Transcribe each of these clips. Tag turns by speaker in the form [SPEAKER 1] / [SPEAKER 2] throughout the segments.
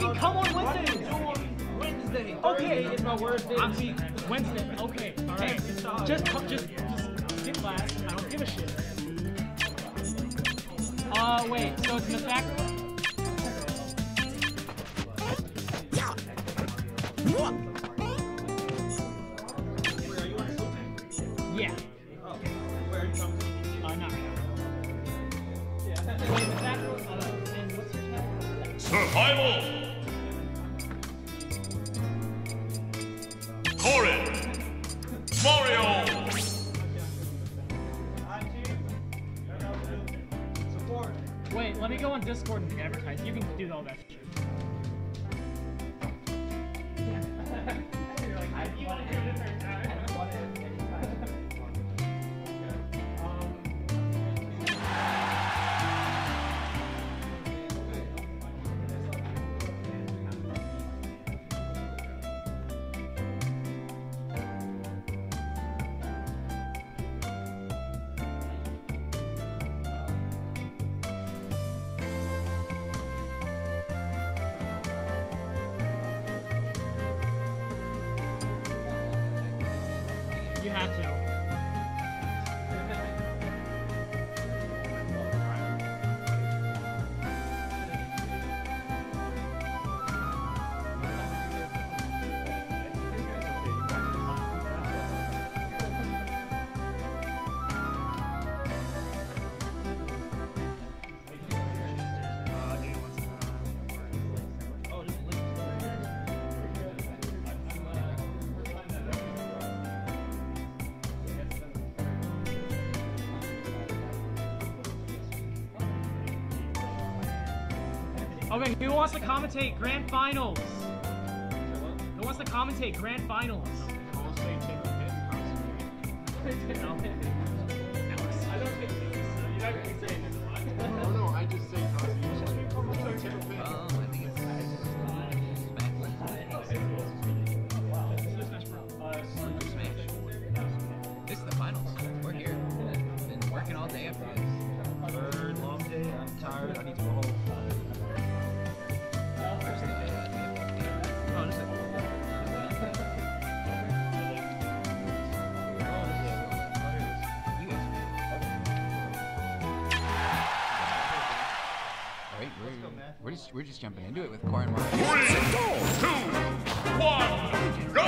[SPEAKER 1] can come on Wednesday.
[SPEAKER 2] Wednesday.
[SPEAKER 1] Okay.
[SPEAKER 2] Thursday is my worst day of the week.
[SPEAKER 1] Wednesday. Okay. All right. Just get class. I don't give a shit. Wait. So it's Miss Macro? Yeah.
[SPEAKER 2] Oh, where are you from?
[SPEAKER 1] Not right now. Yeah. Wait, Miss Macro? And what's your tag?
[SPEAKER 3] Survival! Corin! Mario!
[SPEAKER 2] Support.
[SPEAKER 1] Wait, let me go on Discord and advertise. You can do all that shit. You want to do it a different time? I don't want it anytime. You have to. Okay, who wants to commentate Grand Finals? Who wants to commentate Grand Finals?
[SPEAKER 2] I'll say take a piss.
[SPEAKER 1] No.
[SPEAKER 2] I don't think you're not going to say it.
[SPEAKER 4] Oh no, I just say Cosby. You just take a piss.
[SPEAKER 5] I think it's This is the finals. We're here. Been working all day after this.
[SPEAKER 2] Third long day. I'm tired. I need to go home.
[SPEAKER 5] Where's the
[SPEAKER 2] Oh, this is
[SPEAKER 5] You guys. Alright, we're just jumping into it with Corin Mario.
[SPEAKER 3] 3, 2, 1, go!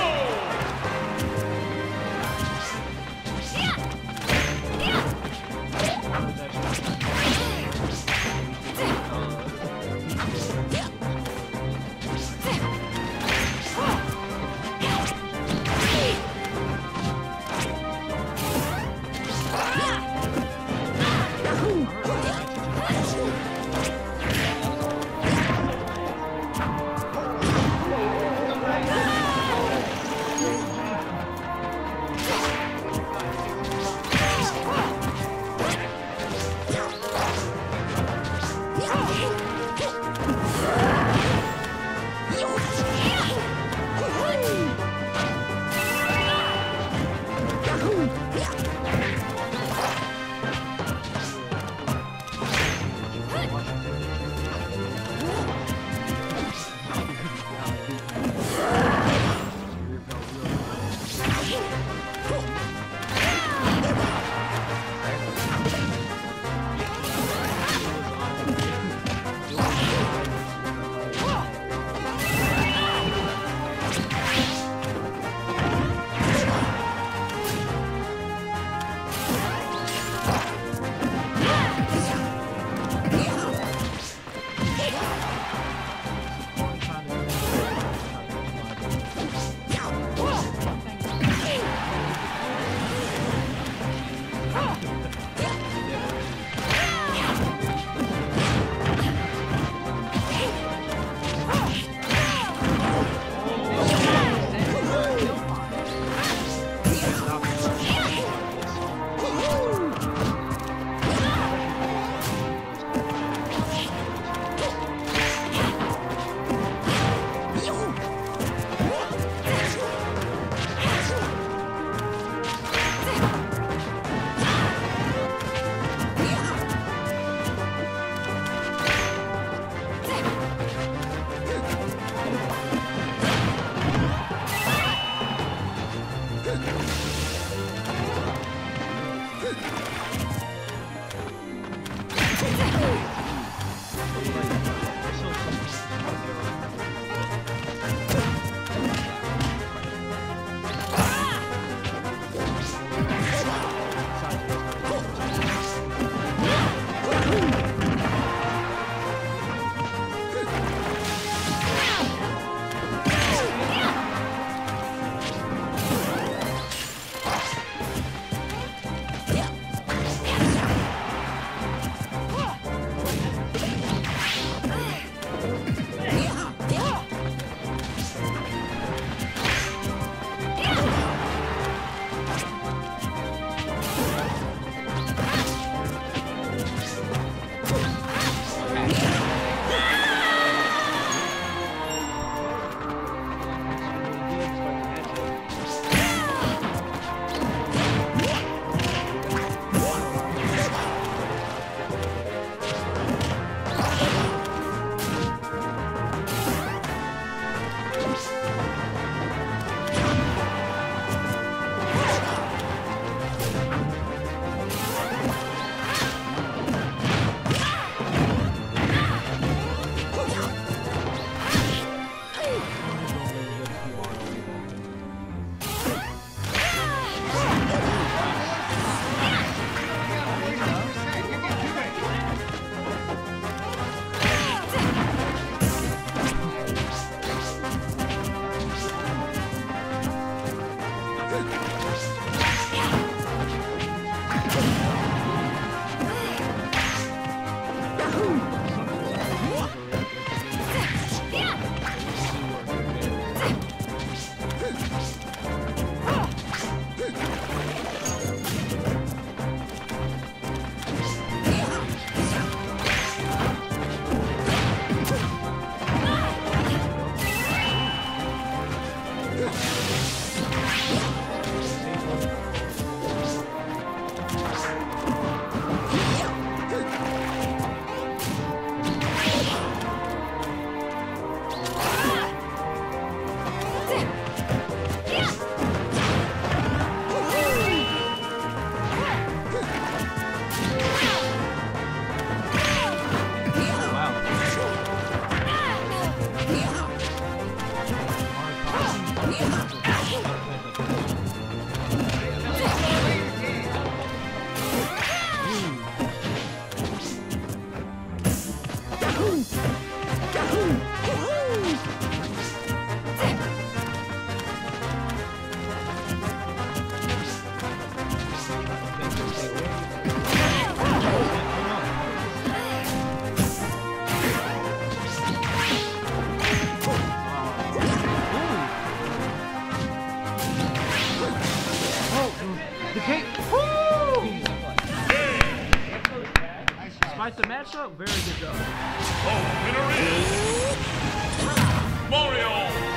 [SPEAKER 6] Despite the matchup, very good job.
[SPEAKER 3] The winner is Mario.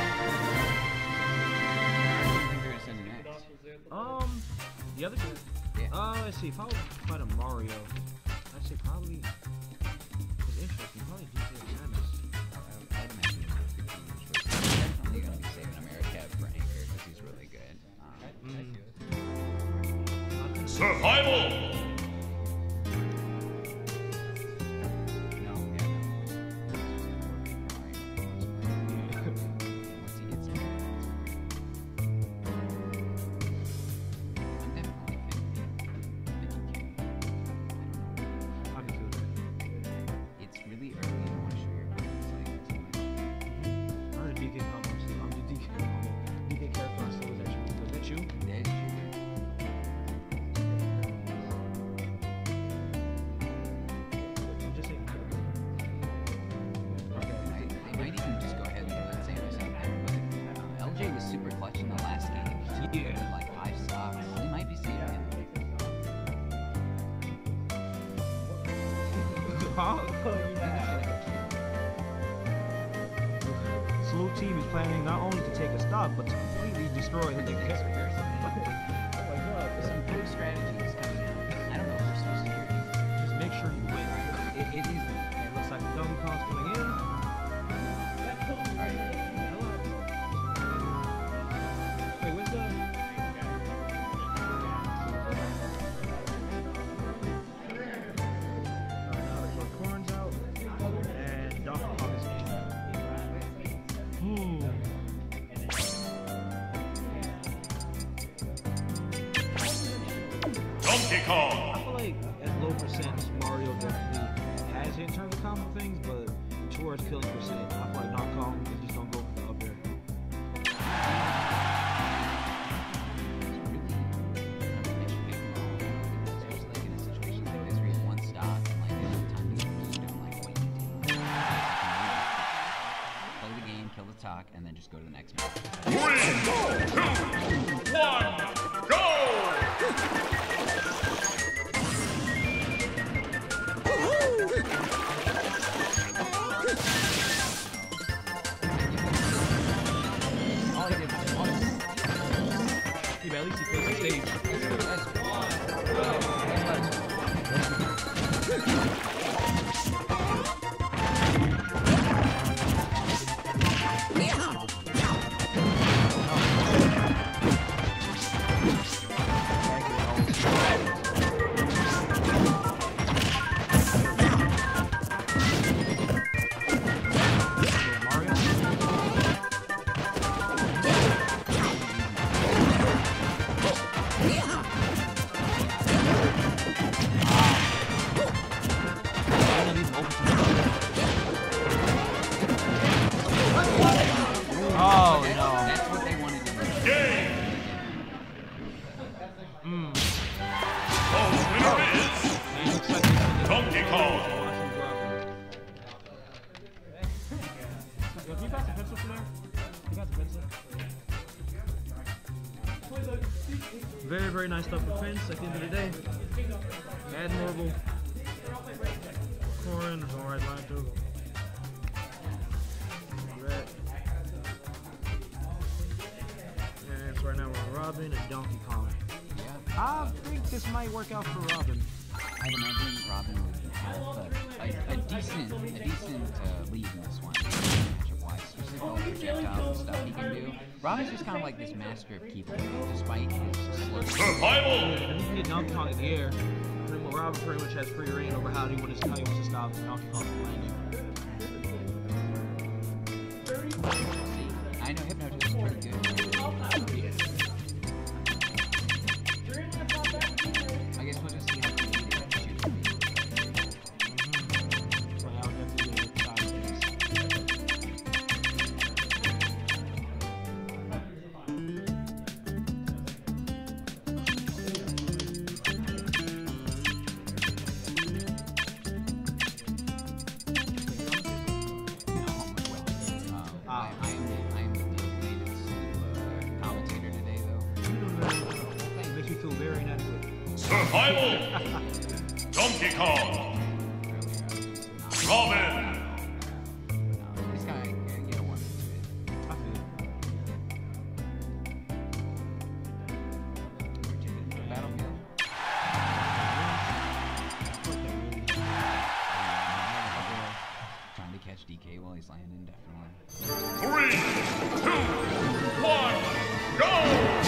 [SPEAKER 5] You're gonna send next.
[SPEAKER 6] The other two?
[SPEAKER 5] Yeah.
[SPEAKER 6] Let's see. If I would fight a Mario, I'd say probably. It's interesting. Probably GTA Samus.
[SPEAKER 5] I would imagine it's definitely gonna be saving America for Anchor because he's really good.
[SPEAKER 3] Survival.
[SPEAKER 5] No, yeah, no. Once he gets in, I'm definitely 50.
[SPEAKER 6] I can feel that.
[SPEAKER 5] It's really early and I want to show your cards like too much.
[SPEAKER 6] I heard a DK combo still. I'm the DK character on still is actually really good. Is that you?
[SPEAKER 5] There's your
[SPEAKER 6] I'm just saying. Okay.
[SPEAKER 5] They might even just go ahead and let Samus out there, but LJ was super clutch in the last game. He
[SPEAKER 6] Yeah.
[SPEAKER 5] had like 5 stocks. They might be saving him.
[SPEAKER 6] Huh? Salute team is planning not only to take a stock, but to completely destroy the
[SPEAKER 5] Ridiculous
[SPEAKER 6] character.
[SPEAKER 5] comparison.
[SPEAKER 6] Oh my god.
[SPEAKER 5] Some good strategies coming out. I don't know if we're supposed to hear these.
[SPEAKER 6] Just make sure you win.
[SPEAKER 5] It is.
[SPEAKER 6] It looks like Donkey Kong's coming in.
[SPEAKER 5] Alright.
[SPEAKER 6] Wait, where's the... Alright, now the Corn's out. And Donkey Kong is in. Ooh.
[SPEAKER 3] Donkey Kong.
[SPEAKER 6] I feel like at low percent, Mario definitely has it in terms of combo things, but towards killing percent, I feel like Donkey Kong is just gonna go for the up there.
[SPEAKER 5] Especially in a situation like this where you have 1 stock and like there's no time to get just doing like wait play the game, kill the talk, and then just go to the next match.
[SPEAKER 3] 3, 2, 1, go!
[SPEAKER 5] All he did was once.
[SPEAKER 6] Yeah, but at least he plays the stage. Oh no.
[SPEAKER 5] That's what they wanted to do.
[SPEAKER 3] Game. The winner is Donkey Kong.
[SPEAKER 6] Yo, can you pass the pencil from there? You got the pencil? Very, very nice stuff for Prince at the end of the day. Admirable. Corrin, alright line through. Red. And so right now we're on Robin and Donkey Kong.
[SPEAKER 5] Yeah.
[SPEAKER 6] I think this might work out for Robin.
[SPEAKER 5] I'd imagine Robin would have a decent lead in this one, matchup-wise, especially with all the projectiles and stuff he can do. Robin's just kind of like this master of keeping, despite his slow.
[SPEAKER 3] Survival.
[SPEAKER 6] And he can get Donkey Kong in the air. Robin pretty much has free reign over how he wants to stop Donkey Kong from landing.
[SPEAKER 5] I know Hypnosis is pretty good. I guess we'll just see how he shoots.
[SPEAKER 6] So I'll definitely get excited for this.
[SPEAKER 5] I am the latest commentator today, though.
[SPEAKER 6] It makes me feel very inadequate.
[SPEAKER 3] Survival. Donkey Kong.
[SPEAKER 5] Alright,
[SPEAKER 3] Robin.
[SPEAKER 5] No, this guy, you don't want to do it.
[SPEAKER 6] I feel
[SPEAKER 5] Where'd you get the battlefield? Trying to catch DK while he's landing, definitely.
[SPEAKER 3] 3, 2, 1, go!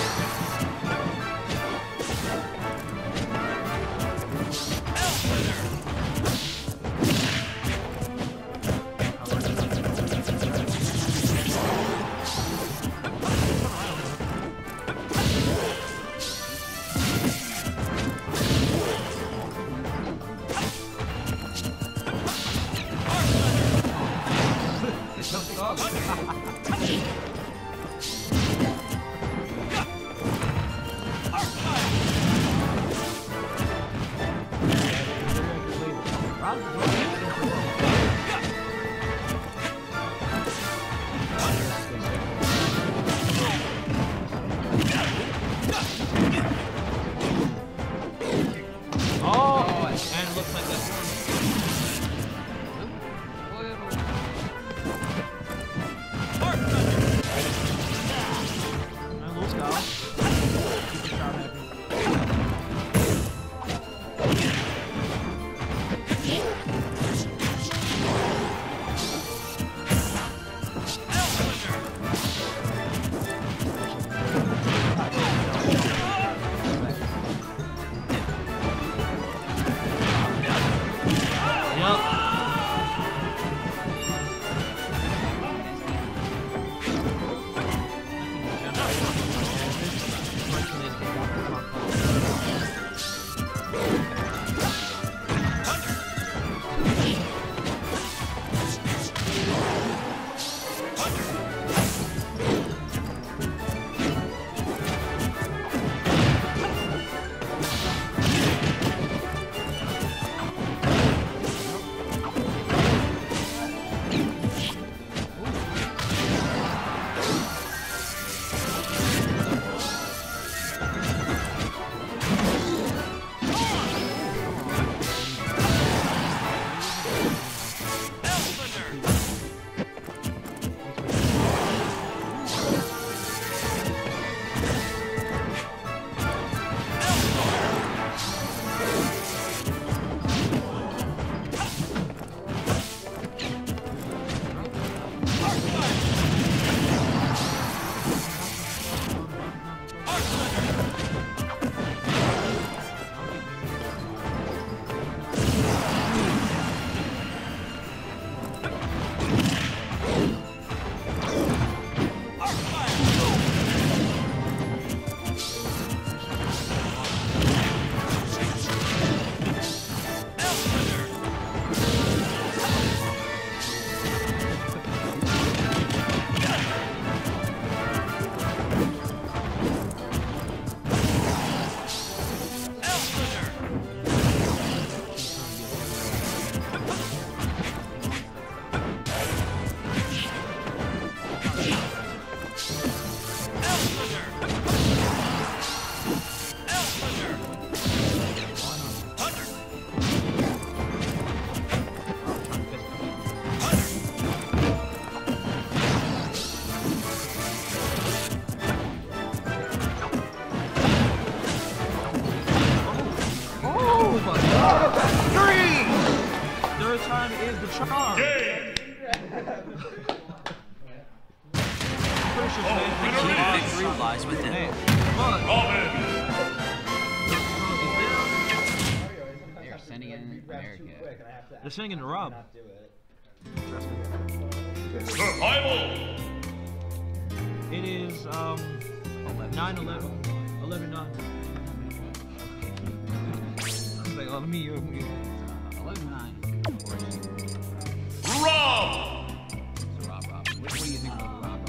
[SPEAKER 6] time is the charm.
[SPEAKER 3] Game.
[SPEAKER 7] Victory lies within.
[SPEAKER 3] Robin.
[SPEAKER 5] They are sending in America.
[SPEAKER 6] They're sending in the Rob.
[SPEAKER 3] Survival.
[SPEAKER 6] It is 9-11. 11-9. Like, let me
[SPEAKER 5] 11-9.
[SPEAKER 3] Rob.
[SPEAKER 5] So Rob. What do you think about Rob?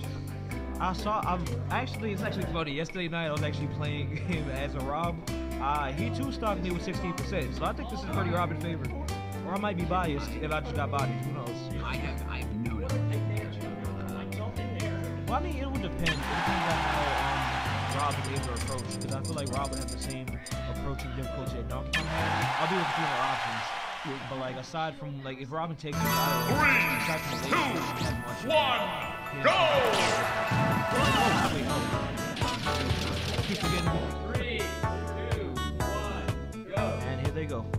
[SPEAKER 6] It's actually funny. Yesterday night, I was actually playing him as a Rob. He too stocked me with 16%, so I think this is pretty Rob in favor. Or I might be biased if I just got bodied. Who knows?
[SPEAKER 5] I have no doubt.
[SPEAKER 6] Well, I mean, it would depend. It depends on how Rob is able to approach. Because I feel like Rob would have the same approaching difficulty that Donkey Kong has. I'll do it with a few more options. But like aside from like if Robin takes it out, aside from the late, she has much.
[SPEAKER 3] 1, go!
[SPEAKER 6] Wait, no. Keep forgetting.
[SPEAKER 2] 3, 2, 1, go.
[SPEAKER 6] And here they go.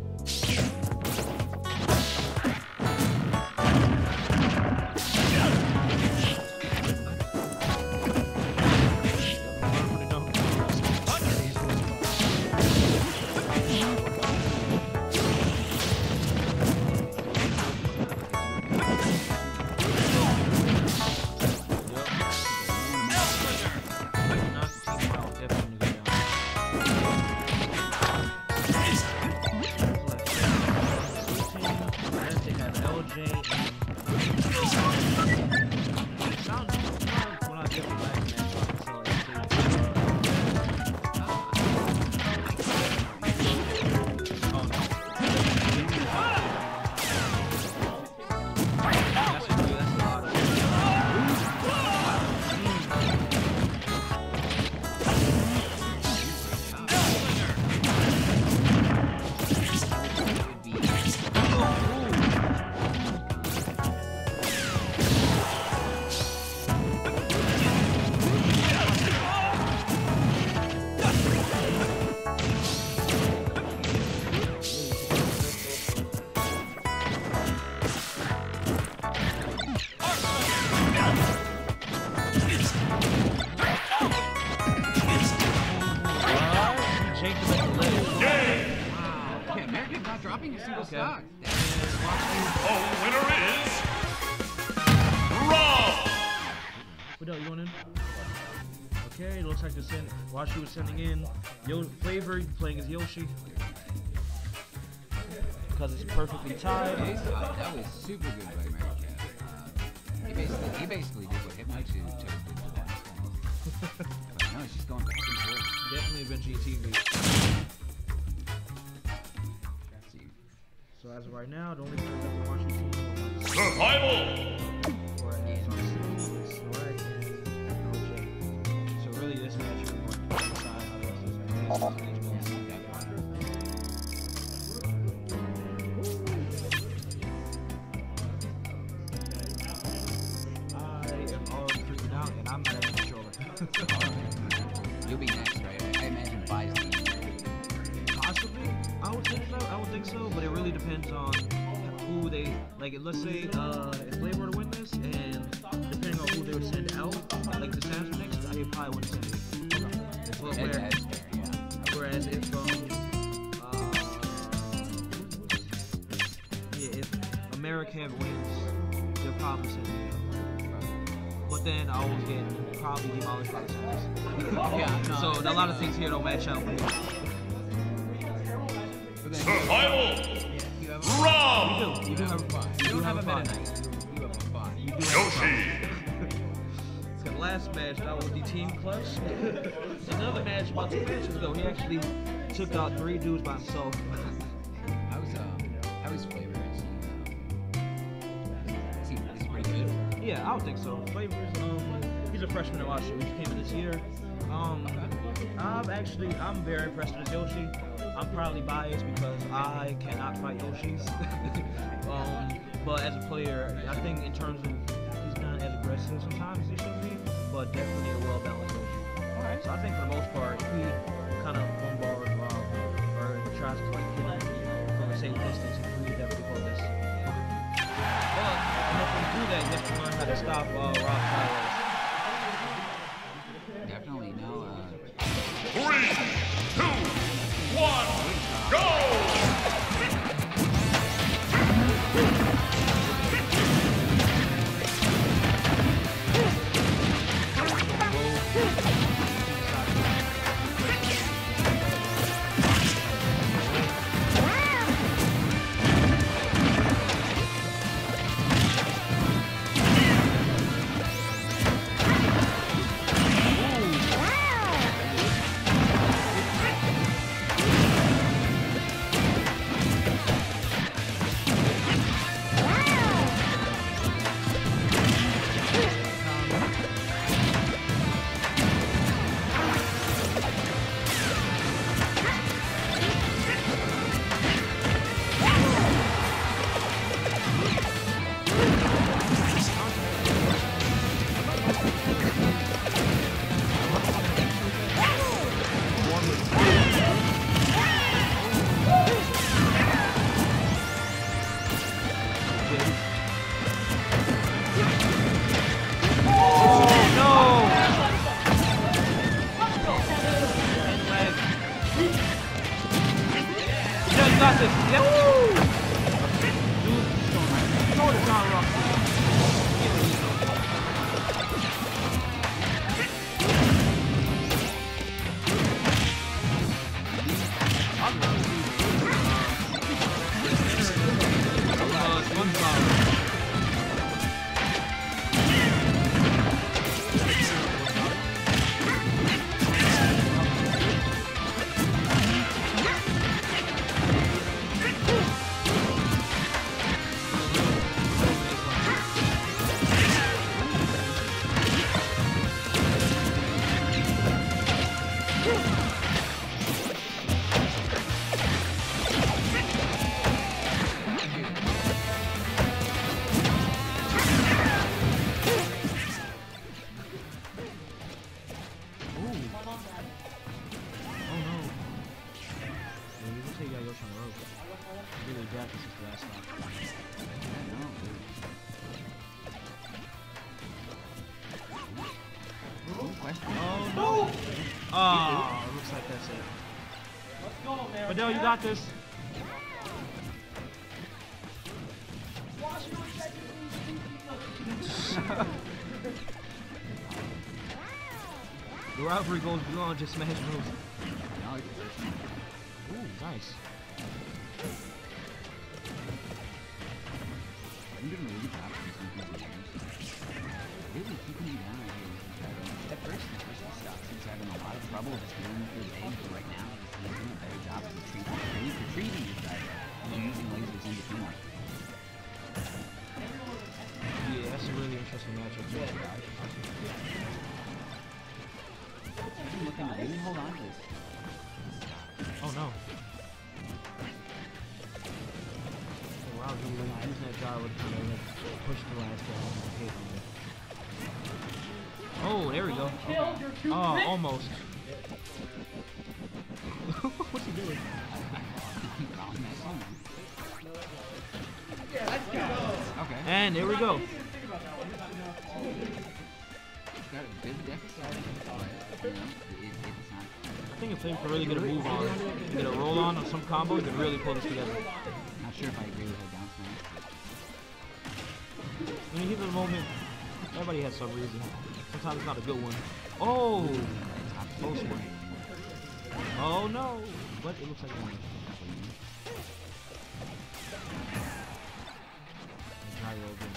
[SPEAKER 5] Dropping a single stock.
[SPEAKER 3] Winner is Rob.
[SPEAKER 6] Fidel, you going in? Okay, it looks like the send. Washi was sending in Flavor playing as Yoshi because it's perfectly tied.
[SPEAKER 5] That was super good by America. He basically did what Hypnotic did to the last one. But no, it's just going back and forth.
[SPEAKER 6] Definitely been GTV. So as of right now, the only person that can watch the team is
[SPEAKER 3] Survival.
[SPEAKER 6] So really, this match is going to decide how the rest of this match is. I am already freaking out, and I'm not at the controller.
[SPEAKER 5] You'll be next, right? I imagine buys the.
[SPEAKER 6] Possibly, I would think so, but it really depends on who they like. Let's say if they were to win this, and depending on who they would send out, like the Samsung next, I probably wouldn't send it. Well, whereas if if American wins, they'll probably send it out. But then I always get probably demolished by the Samsung. So a lot of things here don't match up.
[SPEAKER 3] Survival. Rob.
[SPEAKER 6] You do have fun. You do have a better night.
[SPEAKER 3] Yoshi.
[SPEAKER 6] The last match, that was the Team Clutch. Another match about 2 matches ago, he actually took out 3 dudes by himself.
[SPEAKER 5] I was Flavor. He's pretty good.
[SPEAKER 6] Yeah, I would think so. Flavors, he's a freshman in Washington. He came in this year. I'm very impressed with Yoshi. I'm probably biased because I cannot fight Yoshis. But as a player, I think in terms of he's not as aggressive sometimes as he should be, but definitely a well-balanced Yoshi. Alright. So I think for the most part, if he kind of bombards Rob or tries to like hit him from a safe distance, he can definitely go this. But in order to do that, you have to learn how to stop Rob Tyler.
[SPEAKER 5] Definitely no.
[SPEAKER 3] 3, 2, 1, go!
[SPEAKER 6] not rough. Oh, looks like that's it.
[SPEAKER 1] Let's go, man.
[SPEAKER 6] Fidel, you got this. The rivalry goes beyond just Smash Bros. Ooh, nice.
[SPEAKER 5] I'm doing really good job with these videos. Really keeping me down right here. At first he stopped. He's having a lot of trouble just dealing with his eggs, but right now he's doing a better job of retrieving his dive. He's using lasers in between them.
[SPEAKER 6] Yeah, that's a really interesting matchup.
[SPEAKER 5] I'm looking to really hold on to this.
[SPEAKER 6] Oh no. Oh, wow, he was using that gyro to kind of like push the last guy and hit him. Oh, there we go. Okay. Oh, almost. What's he doing?
[SPEAKER 5] Okay.
[SPEAKER 6] And there we go.
[SPEAKER 5] Got a big deficit, but you know, it's not.
[SPEAKER 6] I think if they could really get a move on, get a roll on some combo, they could really pull this together.
[SPEAKER 5] Not sure if I agree with her down smash.
[SPEAKER 6] I mean, he's in the moment. Everybody has some reason. Sometimes it's not a good one. Oh, close one. Oh no! But it looks like one. Gyro again.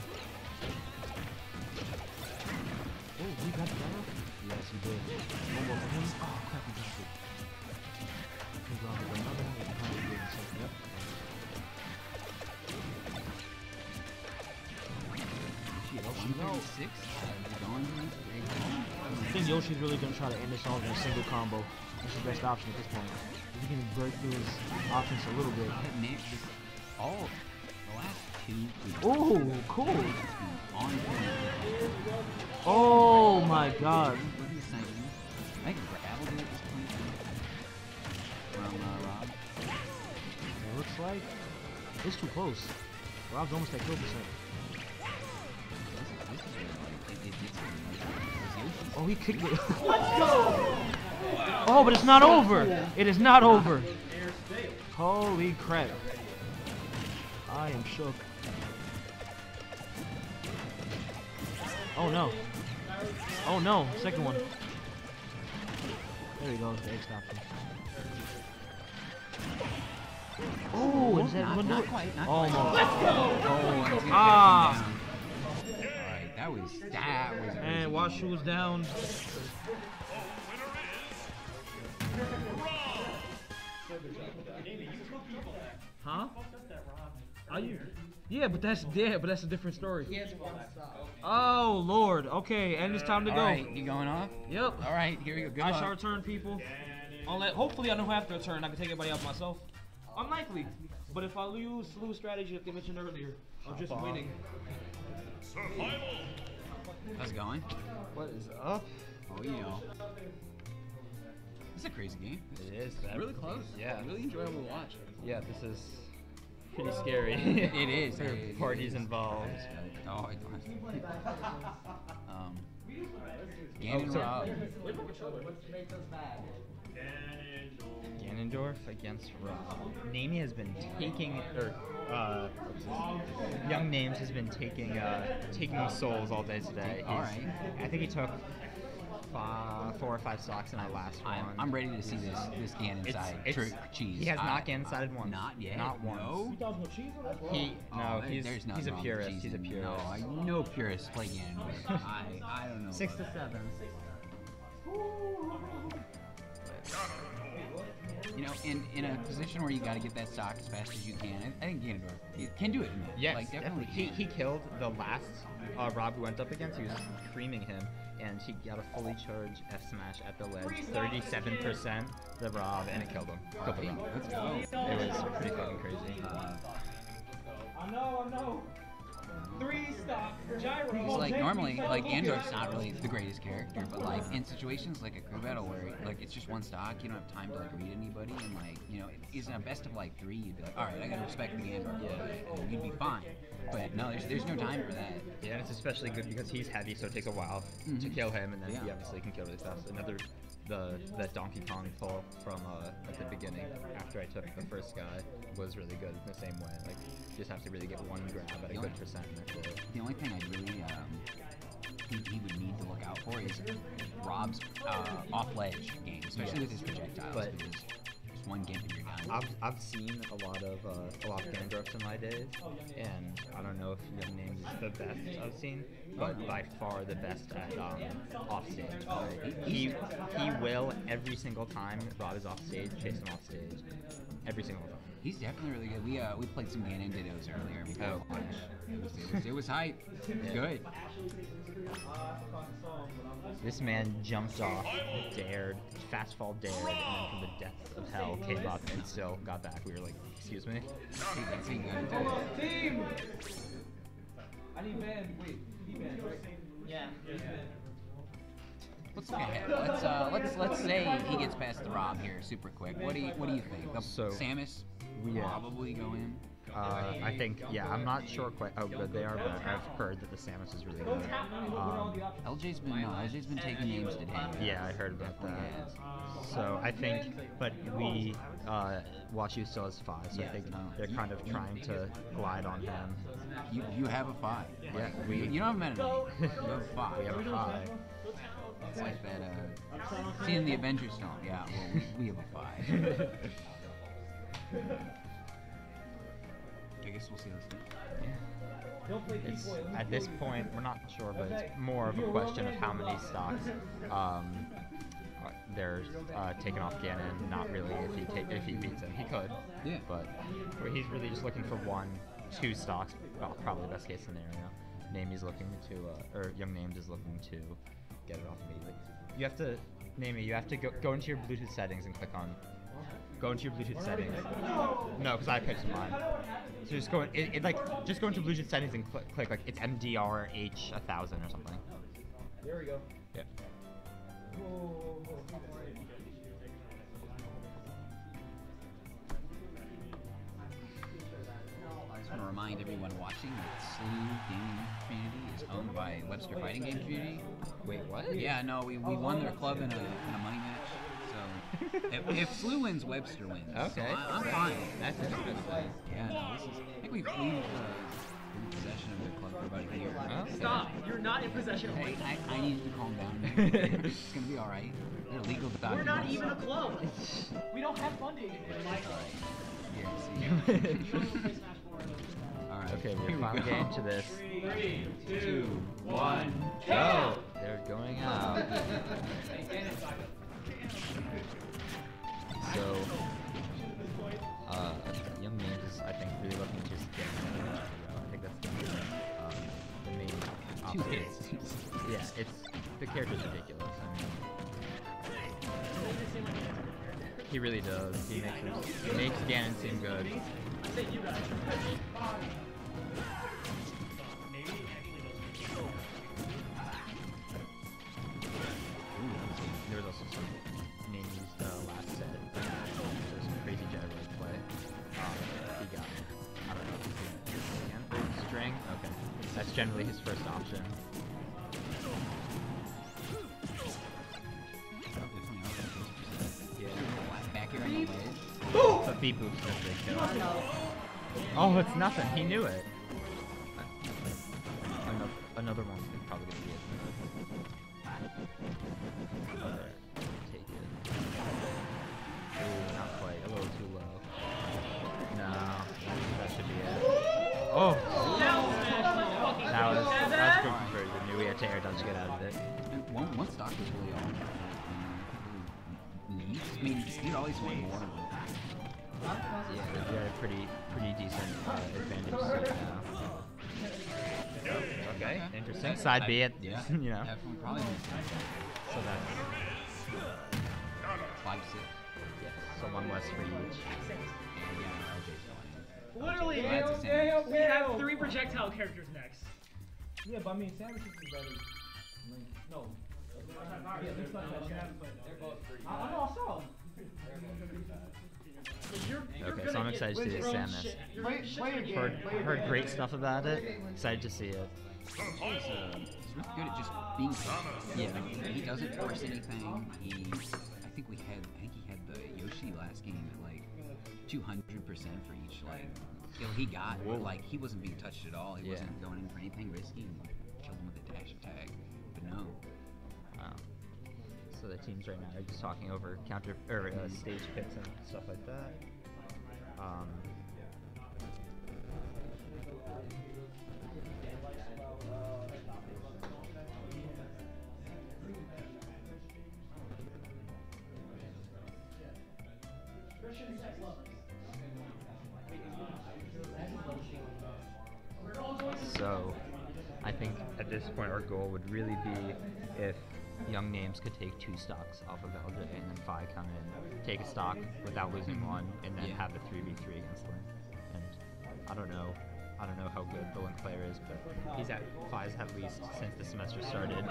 [SPEAKER 6] Oh, he got the gyro? Yes, he did. One more for him. Oh crap, he dropped it. He dropped it. Another one. Yep.
[SPEAKER 5] Six.
[SPEAKER 6] I think Yoshi's really gonna try to end this off in a single combo. That's his best option at this point. If he can break through his options a little bit.
[SPEAKER 5] Nick, all the last two.
[SPEAKER 6] Oh, cool.
[SPEAKER 5] On
[SPEAKER 6] Oh my god.
[SPEAKER 5] Look at the sniping. I think Gravel did at this point. From Rob.
[SPEAKER 6] It looks like it's too close. Rob's almost at kill percent. Oh, he kicked it. Let's go! Oh, but it's not over. It is not over. Holy crap. I am shook. Oh no. Oh no. Second one. There we go. The egg stopped him. Oh, is that one?
[SPEAKER 5] Not quite.
[SPEAKER 6] Almost.
[SPEAKER 5] Let's go! Oh,
[SPEAKER 6] ah.
[SPEAKER 5] That was
[SPEAKER 6] and Washu was down. Huh? Are you? Yeah, but that's a different story. Oh Lord. Okay, and it's time to go.
[SPEAKER 5] All right, you going off?
[SPEAKER 6] Yep.
[SPEAKER 5] All right, here we go. Good
[SPEAKER 6] I
[SPEAKER 5] luck.
[SPEAKER 6] shall return, people. Hopefully I don't have to return. I can take everybody out myself. Unlikely, but if I lose strategy that they mentioned earlier, I'm just winning.
[SPEAKER 3] Survival.
[SPEAKER 5] How's it going?
[SPEAKER 8] What is up?
[SPEAKER 5] Oh, you know. It's a crazy game.
[SPEAKER 8] It is.
[SPEAKER 5] Really close.
[SPEAKER 8] Yeah.
[SPEAKER 5] Really enjoyable to watch.
[SPEAKER 8] Yeah, this is pretty scary.
[SPEAKER 5] It is.
[SPEAKER 8] There are parties involved.
[SPEAKER 5] Oh, I don't. Ganondorf. Rob.
[SPEAKER 8] Ganondorf against Rob. Nami has been taking, Young Names has been taking souls all day today.
[SPEAKER 5] All right.
[SPEAKER 8] I think he took 4 or 5 stocks in our last one.
[SPEAKER 5] I'm ready to see this Ganon side cheese.
[SPEAKER 8] He has not Ganon sided once.
[SPEAKER 5] Not yet.
[SPEAKER 8] Not once.
[SPEAKER 5] No.
[SPEAKER 8] He's a purist. He's a purist.
[SPEAKER 5] No, no purists play Ganon. I don't know.
[SPEAKER 8] 6 to 7.
[SPEAKER 5] You know, in a position where you got to get that stock as fast as you can, I think Ganondorf can do it.
[SPEAKER 8] Yes,
[SPEAKER 5] like, definitely.
[SPEAKER 8] He killed the last Rob who went up against. He was creaming him, and he got a fully charged F smash at the ledge, 37% the Rob, and it killed him. Killed the Rob.
[SPEAKER 5] Let's go.
[SPEAKER 8] It was pretty fucking crazy.
[SPEAKER 2] I know. 3 stock gyro.
[SPEAKER 5] Because like normally, like Ganondorf's not really the greatest character, but like in situations like a crew battle where like it's just one stock, you don't have time to like read anybody, and like you know, in a best of like 3, you'd be like, all right, I gotta respect the Ganondorf, and you'd be fine. But no, there's no time for that.
[SPEAKER 8] Yeah, and it's especially good because he's heavy, so it takes a while to kill him, and then he obviously can kill really fast. Another, the Donkey Kong pull from at the beginning after I took the first guy was really good in the same way. Like, you just have to really get one grab at a good percent. And that's it.
[SPEAKER 5] The only thing I really he would need to look out for is Rob's off-ledge game, especially with his projectiles.
[SPEAKER 8] But
[SPEAKER 5] because just one gimp and you're done.
[SPEAKER 8] I've seen a lot of Ganondorfs in my days, and I don't know if Young Names is the best I've seen, but by far the best at off stage. He will every single time Rob is off stage, chase him off stage, every single time.
[SPEAKER 5] He's definitely really good. We played some Ganon Dittos earlier before the match. It was hype. Good.
[SPEAKER 8] This man jumped off, dared, fast fall dared, and then from the depths of hell came up and still got back. We were like, excuse me?
[SPEAKER 2] Team! I need band. Wait, you need band, right? Yeah.
[SPEAKER 5] Let's look ahead. Let's say he gets past the Rob here super quick. What do you think?
[SPEAKER 8] So,
[SPEAKER 5] Samus probably go in.
[SPEAKER 8] I think, I'm not sure quite how good they are, but I've heard that the Samus is really good.
[SPEAKER 5] LJ's been taking names today.
[SPEAKER 8] Yeah, I heard about that. So I think, but we, WashU still has 5, so I think they're kind of trying to glide on him.
[SPEAKER 5] You have a 5.
[SPEAKER 8] Yeah,
[SPEAKER 5] you don't have an enemy. You have a 5.
[SPEAKER 8] We have a 5.
[SPEAKER 5] It's like that, seeing the Avengers film. Yeah, well, we have a 5. I guess we'll see this.
[SPEAKER 8] At this point, we're not sure, but it's more of a question of how many stocks they're taking off Ganon. Not really if he beats him. He could, but he's really just looking for 1, 2 stocks. Well, probably best case scenario. Namey's looking to, or Young Names is looking to get it off immediately. You have to, Namey, you have to go into your Bluetooth settings and click on. Go into your Bluetooth settings. No, because I picked mine. So just go just go into Bluetooth settings and click like it's MDRH 1000 or something.
[SPEAKER 2] There we go.
[SPEAKER 8] Yeah.
[SPEAKER 5] I just want to remind everyone watching that Slew Gaming Community is owned by Webster Fighting Game Community.
[SPEAKER 8] Wait, what?
[SPEAKER 5] Yeah, no, we won their club in a money match. So if Slew wins, Webster wins.
[SPEAKER 8] Okay.
[SPEAKER 5] So I'm fine.
[SPEAKER 8] That's interesting.
[SPEAKER 5] Yeah, no, this is. I think we've been in possession of the club for about a year.
[SPEAKER 8] Okay.
[SPEAKER 2] Stop! You're not in possession of
[SPEAKER 5] Hey,
[SPEAKER 2] it.
[SPEAKER 5] I need you to calm down. It's gonna be all right. They're legal documents.
[SPEAKER 2] We're not even a club. We don't have funding.
[SPEAKER 5] Yeah, see. All right.
[SPEAKER 8] Okay,
[SPEAKER 5] here
[SPEAKER 8] we're finally
[SPEAKER 5] go.
[SPEAKER 8] getting to this.
[SPEAKER 2] 3, 2, 1,
[SPEAKER 8] Go! They're going out. So, Young Names is, I think, really looking to just get I think that's the main
[SPEAKER 5] 2
[SPEAKER 8] option.
[SPEAKER 5] hits.
[SPEAKER 8] Yeah, the character's ridiculous. I mean, he really does. He makes Ganon seem good. There was also some names last set. So some crazy gyro play. He got, I don't know if he's doing string. Okay, that's generally his first option. Yeah.
[SPEAKER 5] Back here on the ledge.
[SPEAKER 8] But beep boops is a big kill. Oh, it's nothing. He knew it. another one's probably gonna be it. Take it. Ooh, not quite. A little too low. No, that should be it. Oh! That was good conversion. Knew we had to air dodge to get out of it.
[SPEAKER 5] One stock is really all neat. I mean, you'd always want more of it.
[SPEAKER 8] Yeah, they've got a pretty decent advantage right now. Okay, interesting. Side B it,
[SPEAKER 5] Yeah,
[SPEAKER 8] you know.
[SPEAKER 5] definitely probably makes sense.
[SPEAKER 8] So that's
[SPEAKER 5] 5-6.
[SPEAKER 8] yeah, so one less for each.
[SPEAKER 5] And yeah, LJ's going.
[SPEAKER 1] Literally,
[SPEAKER 5] Well, that's the same.
[SPEAKER 1] we have 3 projectile characters next.
[SPEAKER 2] Yeah, but I mean, Samus is better. No. Yeah, they're both free. I know, I saw them.
[SPEAKER 8] Okay, so I'm excited to see Samus. Heard great stuff about it. Excited to see it.
[SPEAKER 5] He's really good at just being patient. Yeah, he doesn't force anything. I think he had the Yoshi last game at like 200% for each like kill he got. Like he wasn't being touched at all. He wasn't going in for anything risky and killed him with a dash attack. But no.
[SPEAKER 8] Wow. So the teams right now are just talking over stage picks and stuff like that. So, I think at this point our goal would really be if young names could take 2 stocks off of LJ and then Phi come in, take a stock without losing one, and then have a 3v3 against Link. And I don't know how good the Link player is, but Phi's at least since the semester started.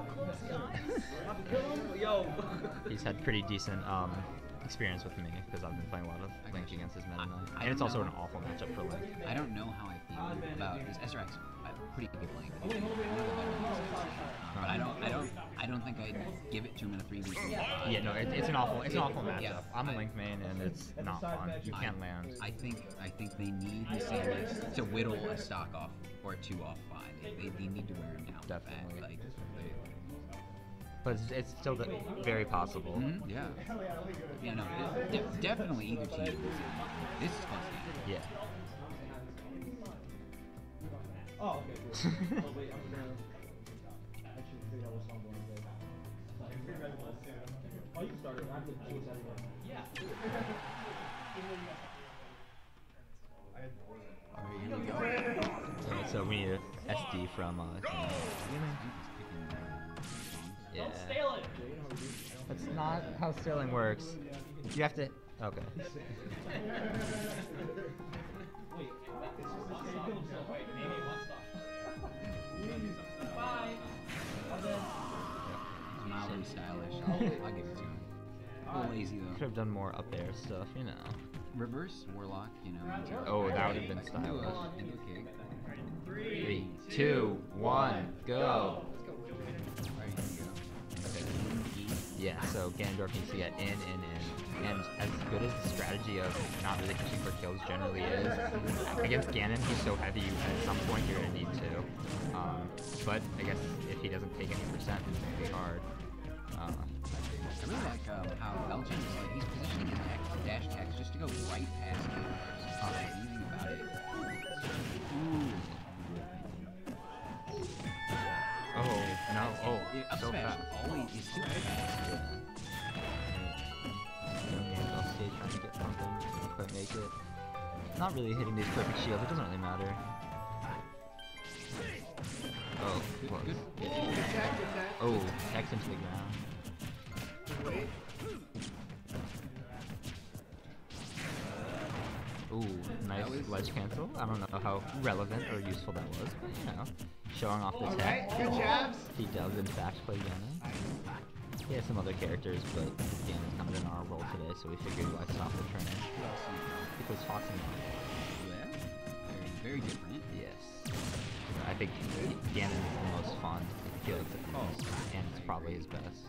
[SPEAKER 6] Yo.
[SPEAKER 8] He's had pretty decent experience with me because I've been playing a lot of Link against his Meta Knight. And it's also an awful matchup for Link.
[SPEAKER 5] I don't know how I feel about his SRX. Pretty good Link. But I don't think I'd give it to him in a 3v3.
[SPEAKER 8] Yeah, no, it's an awful matchup. Yeah, I'm a Link main and it's not fun. You can't land.
[SPEAKER 5] I think they need the Samus to whittle a stock off or 2 off Phi. They need to wear him down.
[SPEAKER 8] Definitely.
[SPEAKER 5] Like,
[SPEAKER 8] but it's still very possible.
[SPEAKER 5] Mm-hmm. Yeah. Yeah, no, definitely either team. This is close game.
[SPEAKER 8] Yeah.
[SPEAKER 2] Oh, okay. Cool. Oh, wait, I'm gonna actually figure out what song I'm going to play. Oh, you can start it. I have to choose that again. Yeah.
[SPEAKER 5] Alright, here we go.
[SPEAKER 8] Okay, so we need a SD from yeah.
[SPEAKER 1] Don't steal it.
[SPEAKER 8] That's not how stealing works. You have to. Okay.
[SPEAKER 5] He's mildly stylish. I'll give it to him. A little lazy though.
[SPEAKER 8] Could have done more up air stuff, you know.
[SPEAKER 5] Reverse Warlock, you know.
[SPEAKER 8] Oh, that would have been stylish.
[SPEAKER 5] Into a kick.
[SPEAKER 8] 3, 2, 1, go.
[SPEAKER 5] Alright, here we go.
[SPEAKER 8] Okay. Yeah, so Ganondorf needs to get in. And as good as the strategy of not really pushing for kills generally is, against Ganon, he's so heavy, at some point you're going to need to. But I guess if he doesn't take any percent, it's going to be hard.
[SPEAKER 5] I really like how LJ is like, he's positioning his dash attacks just to go right past him. Anything about it. Ooh.
[SPEAKER 8] Oh, no, oh,
[SPEAKER 5] Yeah, up
[SPEAKER 8] so
[SPEAKER 5] smash,
[SPEAKER 8] fast.
[SPEAKER 5] always is super fast.
[SPEAKER 8] I'll stay trying to get something, didn't quite make it. Not really hitting these perfect shields, it doesn't really matter. Oh, close.
[SPEAKER 4] Good attack, good attack.
[SPEAKER 8] Oh, attacks into the ground.
[SPEAKER 4] Wait.
[SPEAKER 8] Ooh, nice ledge cancel. I don't know how relevant or useful that was, but you know, showing off the tech.
[SPEAKER 4] Alright, good jabs.
[SPEAKER 8] He does in fact play Ganon. He has some other characters, but Ganon's kind of in our role today, so we figured why stop the training. He plays Fox and
[SPEAKER 5] Yeah. Very different.
[SPEAKER 8] yes. I think Ganon is the most fun. I feel like the most, and it's probably his best.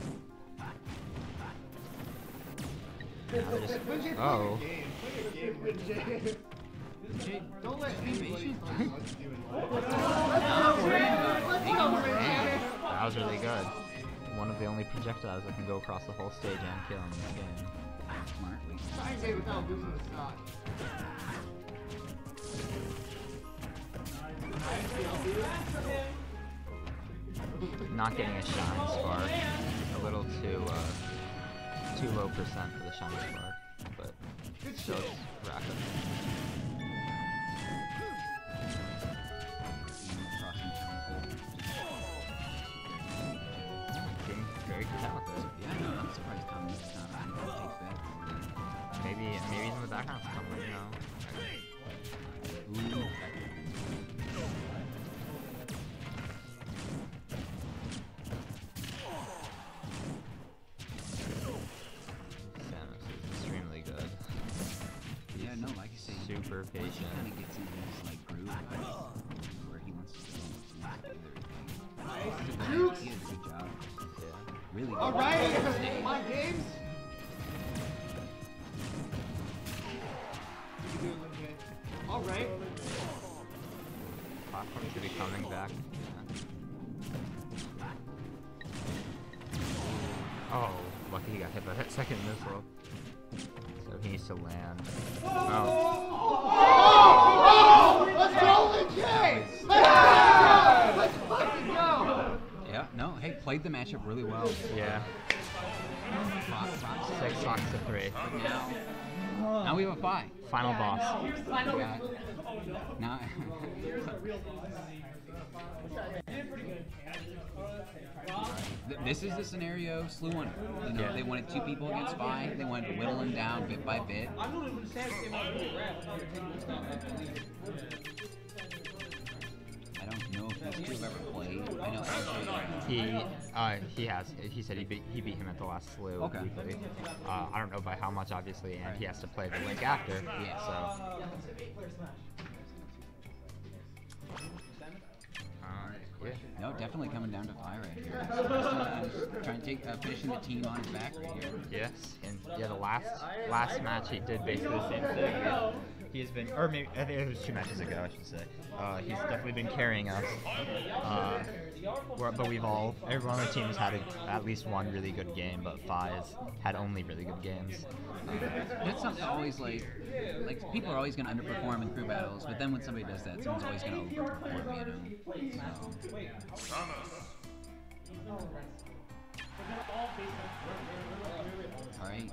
[SPEAKER 8] Now they're just, oh.
[SPEAKER 4] Don't let me
[SPEAKER 5] patient.
[SPEAKER 4] Let's do it.
[SPEAKER 5] Not worried about
[SPEAKER 8] was really good. One of the only projectiles that can go across the whole stage and kill in this game.
[SPEAKER 5] Smartly.
[SPEAKER 4] I say without losing the stock.
[SPEAKER 8] Not getting a shine spark. A little too low percent for the shine spark, but still Raka. Being very talented.
[SPEAKER 5] Yeah, no, I'm surprised Tommy's not on the take back.
[SPEAKER 8] Maybe he's in the background somewhere, you know.
[SPEAKER 5] Ooh.
[SPEAKER 8] Samus is extremely good.
[SPEAKER 5] Yeah, no, like you say,
[SPEAKER 8] Super
[SPEAKER 5] once he
[SPEAKER 8] patient.
[SPEAKER 5] kind of gets into this like groove where he wants to go and everything. He did a good job.
[SPEAKER 8] Yeah.
[SPEAKER 5] Really good.
[SPEAKER 4] Alright, my games. Alright.
[SPEAKER 8] Platform should be coming back. Oh, lucky he got hit by that second missile. So he needs to land. Oh.
[SPEAKER 4] Let's go, Jay! Let's fucking go!
[SPEAKER 5] Yeah, no, hey, played the matchup really well.
[SPEAKER 8] Yeah.
[SPEAKER 5] Props
[SPEAKER 8] 6 stocks to 3.
[SPEAKER 5] Now we have a 5.
[SPEAKER 8] Final boss.
[SPEAKER 5] Yeah. Now, this is the scenario Slew wanted. You know,
[SPEAKER 8] Yeah.
[SPEAKER 5] they wanted 2 people against 5. They wanted to whittle him down bit by bit. I don't know if these 2 have ever played. I know AJ.
[SPEAKER 8] He has. He said he beat him at the last slew
[SPEAKER 5] Okay.
[SPEAKER 8] briefly. I don't know by how much, obviously, and he has to play the Link after.
[SPEAKER 5] Yeah.
[SPEAKER 8] So. Yeah.
[SPEAKER 5] No, definitely coming down to 5 right here. Trying to take finishing the team on his back right here.
[SPEAKER 8] Yes, and yeah, the last match he did basically the same thing. He has been, or maybe I think it was 2 matches ago, I should say. He's definitely been carrying us. But everyone on the team has had at least one really good game, but Fi's had only really good games.
[SPEAKER 5] That's something always like people are always going to underperform in crew battles, but then when somebody does that, someone's always going to overperform, you know. So. All right.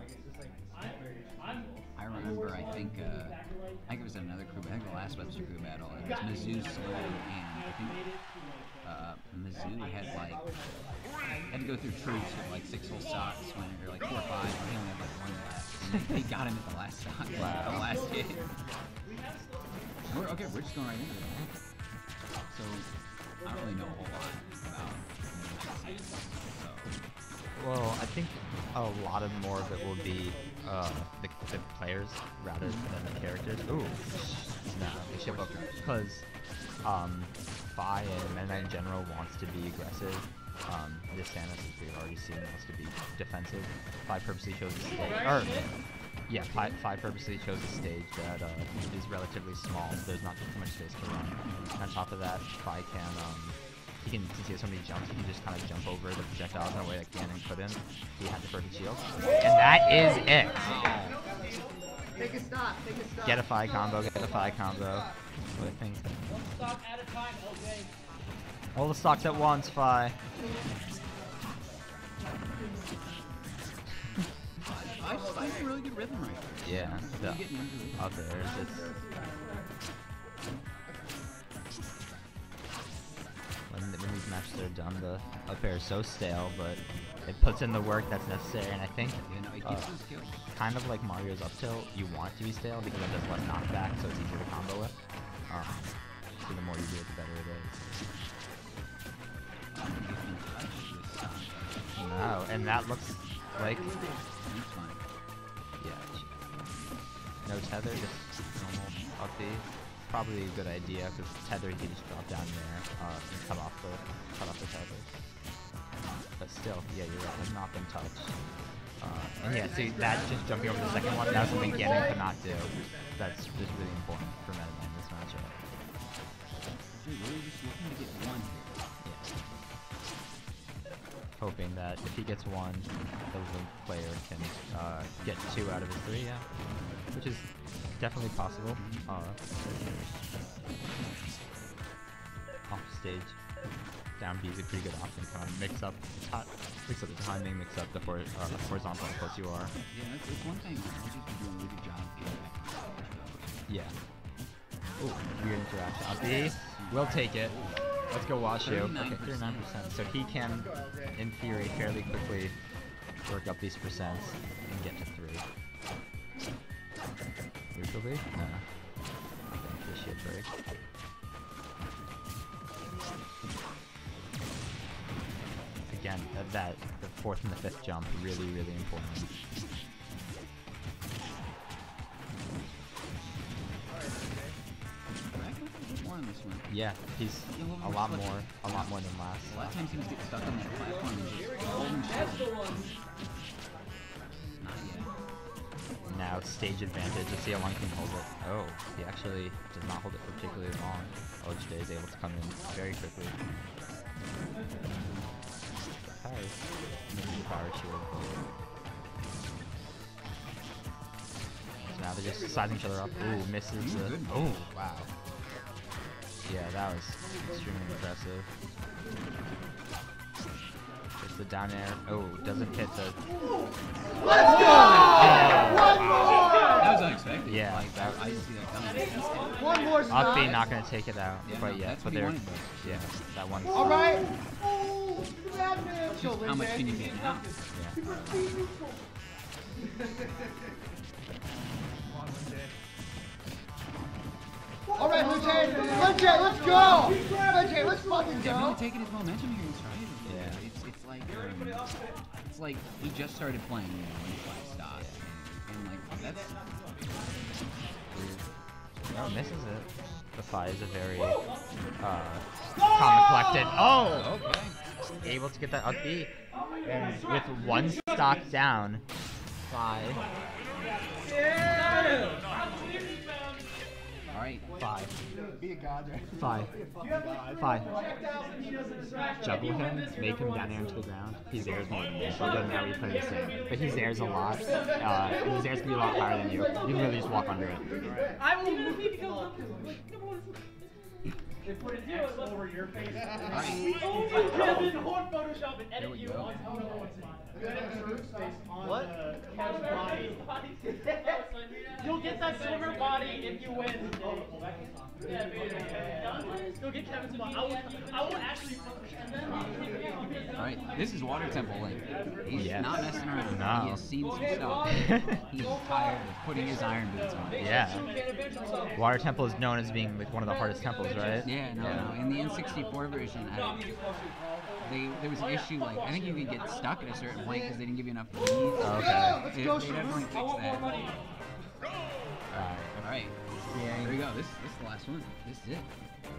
[SPEAKER 5] I remember. I think it was another crew. I think the last Webster crew battle. It was Mizzou Slow, and I think Mizzou had to go through troops with like 6 whole stocks when or like 4 or 5. And he only had like 1 left. And they got him at the last stock. Wow. The last hit. We're just going right into it. So I don't really know a whole lot about.
[SPEAKER 8] Well, I think a lot of more of it will be the players rather than the characters. Ooh, no, because Fi and Meta Knight in general wants to be aggressive. This Samus, as we've already seen, wants to be defensive. Fi purposely chose a stage, Fi purposely chose a stage that is relatively small. So there's not too much space to run. And on top of that, Fi can since he has so many jumps, he can just kind of jump over the projectiles in a way that Ganon couldn't. He had the perfect shield. And that is it!
[SPEAKER 4] Take a stop.
[SPEAKER 8] Get a Fi combo, What I think.
[SPEAKER 1] One stock at a time, LJ.
[SPEAKER 8] All the stocks at once, Fi.
[SPEAKER 5] Fi's a really good rhythm right there.
[SPEAKER 8] Yeah, up there. When these matches are done, the up air is so stale, but it puts in the work that's necessary, and I think kind of like Mario's up tilt, you want it to be stale because it does less knockback, so it's easier to combo with. So the more you do it, the better it is. No, and that looks like no tether, just normal up B. Probably a good idea because tether you can just drop down there and cut off the tether. But still, yeah, you're right. Has not been touched. And yeah, see that just jumping over the second one, that's something Ganon could not do. That's just really important for Meta Knight in this matchup.
[SPEAKER 5] We're just looking to get one here.
[SPEAKER 8] Yeah. hoping that if he gets one, the Link player can get 2 out of his 3, yeah. Which is definitely possible. Off stage. Down B is a pretty good option, kind of mix up the timing, mix up the horizontal plus you are.
[SPEAKER 5] Yeah, it's one thing. LG's been doing a really good job of
[SPEAKER 8] Yeah. Ooh, weird interaction. Up B, we'll take it. Let's go Washu. Okay, 39%. So he can, in theory, fairly quickly work up these percents and get to 3. Usually? No. I think this shit break. Again, the 4th and the 5th jump, really, really important. Yeah, he's a lot more than last.
[SPEAKER 5] A lot of times he was getting stuck on that platform and just holding still. Not yet.
[SPEAKER 8] Now stage advantage. Let's see how long he can hold it. Oh, he actually does not hold it for particularly long. OJ is able to come in very quickly. Okay. Maybe the power shield. So now they're just sizing each other up. Ooh, misses the. Oh, wow. Yeah, that was extremely impressive. Just the down air. Oh, doesn't hit the.
[SPEAKER 4] Let's go! One more!
[SPEAKER 5] That was unexpected.
[SPEAKER 8] Yeah.
[SPEAKER 5] Like that, I didn't see that coming.
[SPEAKER 4] One more stop.
[SPEAKER 8] Up B not gonna take it out quite yet,
[SPEAKER 5] that's
[SPEAKER 8] but
[SPEAKER 5] what he
[SPEAKER 8] they're.
[SPEAKER 5] wanted, though.
[SPEAKER 8] Yeah, that one.
[SPEAKER 4] All right. Oh, that man.
[SPEAKER 5] Just how much can you get now?
[SPEAKER 8] Yeah.
[SPEAKER 4] All right, Lieutenant, let's go! Lieutenant, let's fucking
[SPEAKER 5] Definitely
[SPEAKER 4] go!
[SPEAKER 5] taking his momentum here in stride.
[SPEAKER 8] Yeah.
[SPEAKER 5] It's like he just started playing, you know, when he stopped. And like that's
[SPEAKER 8] No, misses it. The Phi is a very calm and collected. Oh, okay. Able to get that up B. And with one stock down, Phi.
[SPEAKER 5] alright.
[SPEAKER 8] 5.
[SPEAKER 4] Be a god, right?
[SPEAKER 8] 5. Juggle him, make him down air into the ground. He's airs more than you, so it doesn't matter what you play the same. But he's airs a lot. His airs can be a lot higher than you. You can really just walk under it.
[SPEAKER 1] I will move because they put an X over your face. Kevin, horn Photoshop and edit you on what? You'll get that silver body if you win. You'll get Kevin's body. I will actually.
[SPEAKER 5] Alright, this is Water Temple Link. He's
[SPEAKER 8] Yes.
[SPEAKER 5] not messing around.
[SPEAKER 8] No.
[SPEAKER 5] He has seen some stuff. He's tired of putting his iron boots on.
[SPEAKER 8] Yeah. Water Temple is known as being like one of the hardest temples, right?
[SPEAKER 5] Yeah, no. In the N64 version, there was an issue, like, I think you could get stuck at a certain point because they didn't give you enough keys.
[SPEAKER 8] Oh, okay.
[SPEAKER 4] Let's
[SPEAKER 5] They
[SPEAKER 4] go,
[SPEAKER 5] definitely fixed that. Alright.
[SPEAKER 8] Yeah.
[SPEAKER 5] Here we go. This is the last one. This is it.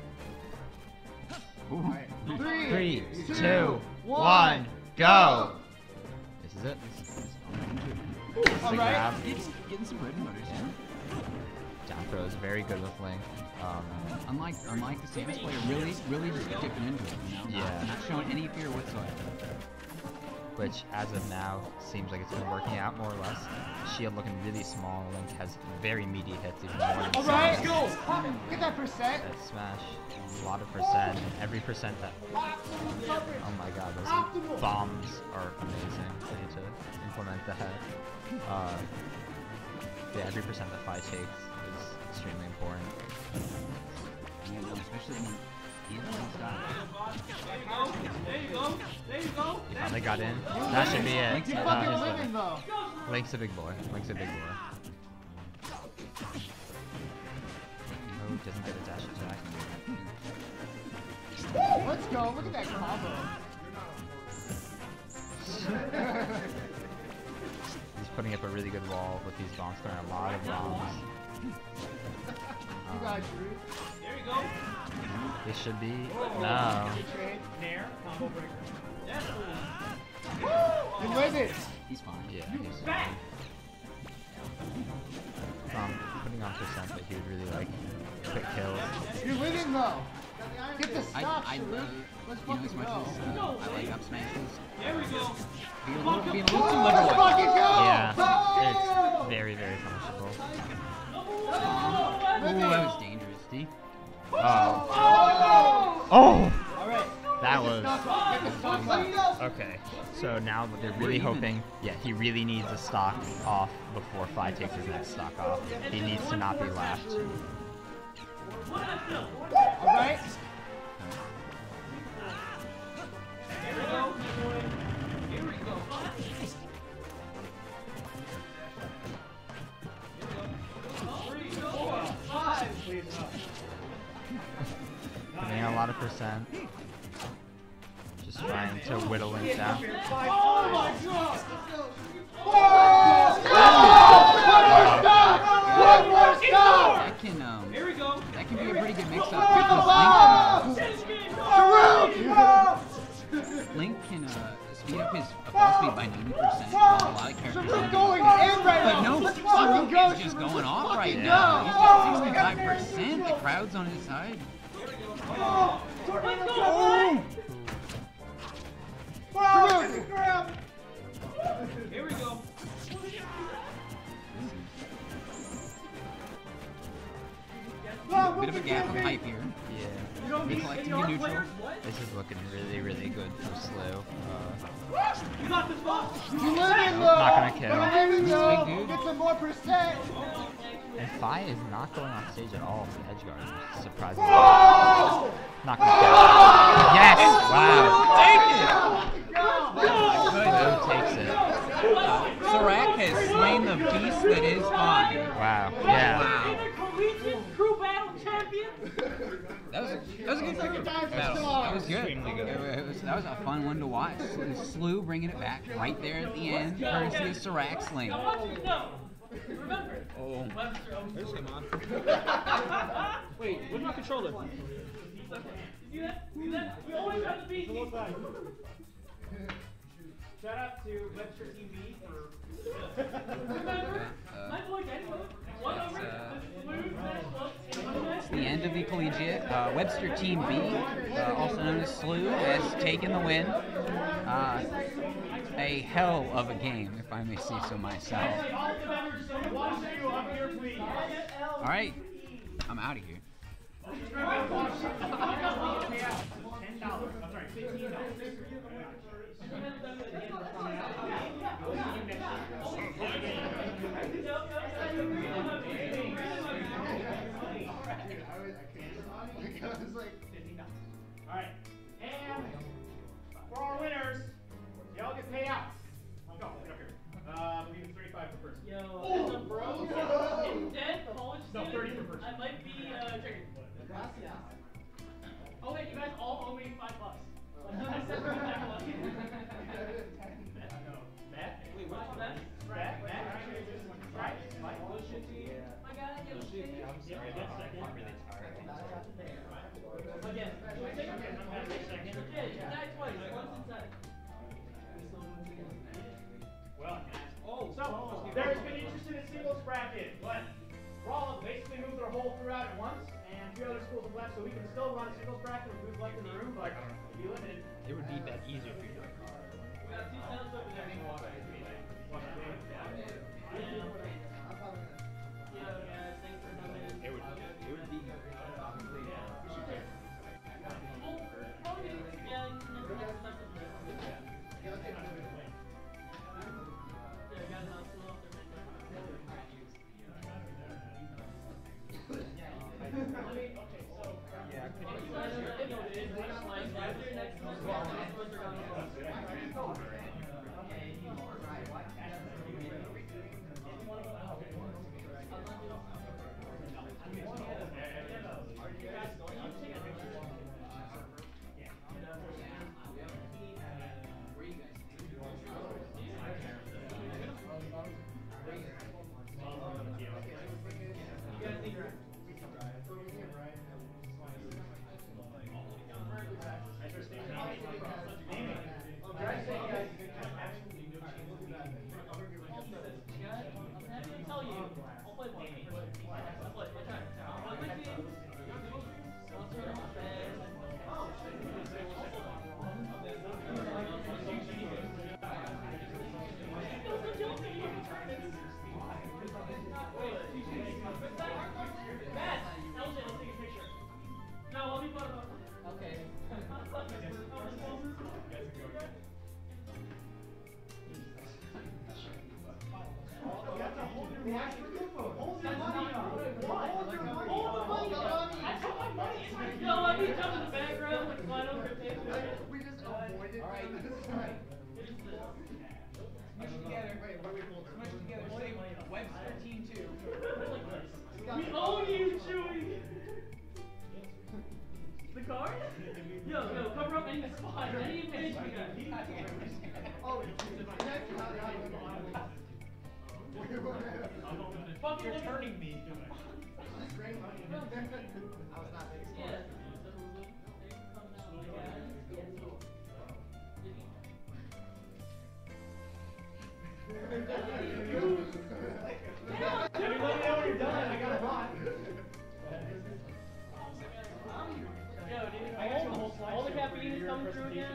[SPEAKER 5] Ooh.
[SPEAKER 8] 3, 2, 1, go! This is it. This is the grab.
[SPEAKER 5] Getting some rhythm motors, yeah.
[SPEAKER 8] Down throw is very good with Link.
[SPEAKER 5] Unlike the Samus player, really just dipping into it, you know?
[SPEAKER 8] Yeah.
[SPEAKER 5] Not showing any fear whatsoever.
[SPEAKER 8] Which, as of now, seems like it's been working out more or less. Shield looking really small. Link has very meaty hits, even more than
[SPEAKER 4] All right,
[SPEAKER 8] Samus.
[SPEAKER 4] go! Get that percent.
[SPEAKER 8] That smash, a lot of percent, and every percent that. Oh my god, those bombs are amazing. I need to implement that. Yeah, every percent that Phi takes is extremely important.
[SPEAKER 5] Yeah, no, especially when he's
[SPEAKER 1] There you go. There you go.
[SPEAKER 8] They got in. That should be it.
[SPEAKER 4] You fucking living though.
[SPEAKER 8] Link's a big boy. Link's a big boy. Oh, doesn't get a dash attack.
[SPEAKER 4] Let's go. Look at that combo.
[SPEAKER 8] He's putting up a really good wall with these bombs, throwing a lot of bombs.
[SPEAKER 4] You guys, Drew.
[SPEAKER 1] There you go.
[SPEAKER 8] This should be no.
[SPEAKER 1] Nair, combo breaker. Yes.
[SPEAKER 4] You win it.
[SPEAKER 5] He's fine.
[SPEAKER 8] Yeah, he's fine. Putting on percent, but he would really like quick kills.
[SPEAKER 4] You're winning though. Get the
[SPEAKER 5] I
[SPEAKER 4] stop,
[SPEAKER 5] love,
[SPEAKER 4] Let's
[SPEAKER 5] you know, as
[SPEAKER 4] fucking
[SPEAKER 5] much
[SPEAKER 4] go.
[SPEAKER 5] as I like up smashes,
[SPEAKER 1] There we go.
[SPEAKER 5] being a little too liberal.
[SPEAKER 4] Let's fucking go!
[SPEAKER 8] Yeah, it's very, very punishable.
[SPEAKER 5] Ooh, that was dangerous, D.
[SPEAKER 8] Oh!
[SPEAKER 2] Alright.
[SPEAKER 8] That was...
[SPEAKER 4] Let's
[SPEAKER 8] Okay, so now they're really hoping... Yeah, he really needs a stock off before Fi takes his next stock off. He needs to not be laughed.
[SPEAKER 2] Alright.
[SPEAKER 1] Here we go. Here we go.
[SPEAKER 8] Getting a lot of percent. Just trying to whittle it down.
[SPEAKER 2] Oh my god!
[SPEAKER 4] One more stop!
[SPEAKER 5] That can be a pretty good mix-up. Link can speed up his ball speed by 90%, while a lot of characters don't.
[SPEAKER 4] Going in right
[SPEAKER 5] But
[SPEAKER 4] now.
[SPEAKER 5] no,
[SPEAKER 4] Let's fucking go.
[SPEAKER 5] Saruk is just going off right
[SPEAKER 4] Fucking
[SPEAKER 5] now.
[SPEAKER 4] go.
[SPEAKER 5] He's at 65%. The crowd's on his side.
[SPEAKER 1] Here we go.
[SPEAKER 5] Bit of a gap of hype here.
[SPEAKER 8] Yeah.
[SPEAKER 5] Recollecting the neutral.
[SPEAKER 8] This is looking really, really good for Slew.
[SPEAKER 1] You got this box.
[SPEAKER 4] You live in
[SPEAKER 8] Not gonna kill.
[SPEAKER 4] You live in
[SPEAKER 5] Big dude.
[SPEAKER 4] Get some more percent.
[SPEAKER 8] And Fi is not going on stage at all for edge guard. Surprisingly.
[SPEAKER 4] Whoa!
[SPEAKER 8] Not gonna kill. Yes! Wow. Slew takes it.
[SPEAKER 5] Saruk has slain the beast that is Fi.
[SPEAKER 8] Wow. Yeah.
[SPEAKER 5] Wow.
[SPEAKER 1] Collegiate crew battle champion.
[SPEAKER 5] That was a good cricket battle. That was good.
[SPEAKER 8] Extremely good.
[SPEAKER 5] That was a fun one to watch. Slew bringing it back right there at the end, courtesy of Sarak's lane.
[SPEAKER 1] No. Remember.
[SPEAKER 5] Oh.
[SPEAKER 6] There's him on. Wait, where's my controller?
[SPEAKER 1] See that? We always have the beat. Shout out to Webster TV for. Remember? My boy Danny.
[SPEAKER 5] It's the end of the collegiate. Webster Team B, also known as Slew, has taken the win. A hell of a game, if I may say so myself. All right, I'm out of here.
[SPEAKER 2] Alright. And for our winners, y'all get paid out. Go, get up here. We'll give you 35 per person.
[SPEAKER 1] Yo, as a bro, in dead college
[SPEAKER 2] No,
[SPEAKER 1] student,
[SPEAKER 2] 30 per person.
[SPEAKER 1] I might be triggered. Oh wait, you guys all owe me $5. I said we're back on.
[SPEAKER 2] Matt?
[SPEAKER 1] Wait, what's that?
[SPEAKER 2] Matt? Right? Mike?
[SPEAKER 1] I got it.
[SPEAKER 2] I'm sorry, that's second. I'm really tired.
[SPEAKER 1] Again. Yeah, die twice. Once inside.
[SPEAKER 2] Well, so there's been interest in a singles bracket, but Rolla basically moved their whole crew out at once, and 2 other schools have left, so we can still run a singles bracket with who's left in the room, but be limited.
[SPEAKER 6] It would be that easier for you.
[SPEAKER 1] We got 2 times over there. Thanks for coming.
[SPEAKER 6] It would be.
[SPEAKER 1] you come in the background like final rotation?
[SPEAKER 4] We just avoided. Alright. Smush together. Wait, what are we holding? Smush together. Say Webster Team 2.
[SPEAKER 1] We own you, Chewy! The card? Yo, cover up any spot. Any advantage we got.
[SPEAKER 4] Oh,
[SPEAKER 1] You're turning me. All the caffeine is coming through again.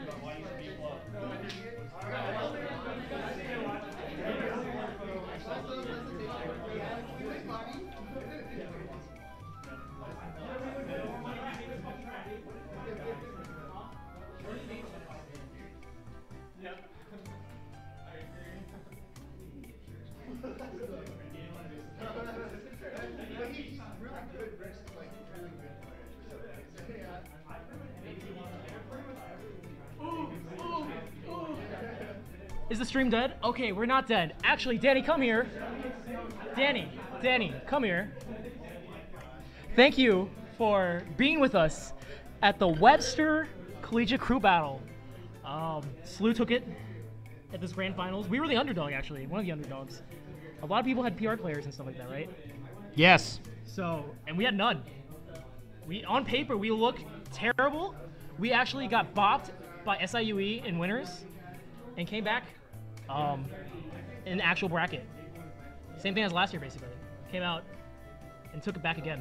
[SPEAKER 1] Is the stream dead? Okay, we're not dead. Actually, Danny, come here. Danny, come here. Thank you for being with us at the Webster Collegiate Crew Battle. SLU took it at this grand finals. We were the underdog, actually, one of the underdogs. A lot of people had PR players and stuff like that, right?
[SPEAKER 2] Yes.
[SPEAKER 1] So, and we had none. On paper, we look terrible. We actually got bopped by SIUE in winners and came back in the actual bracket. Same thing as last year, basically. Came out and took it back again.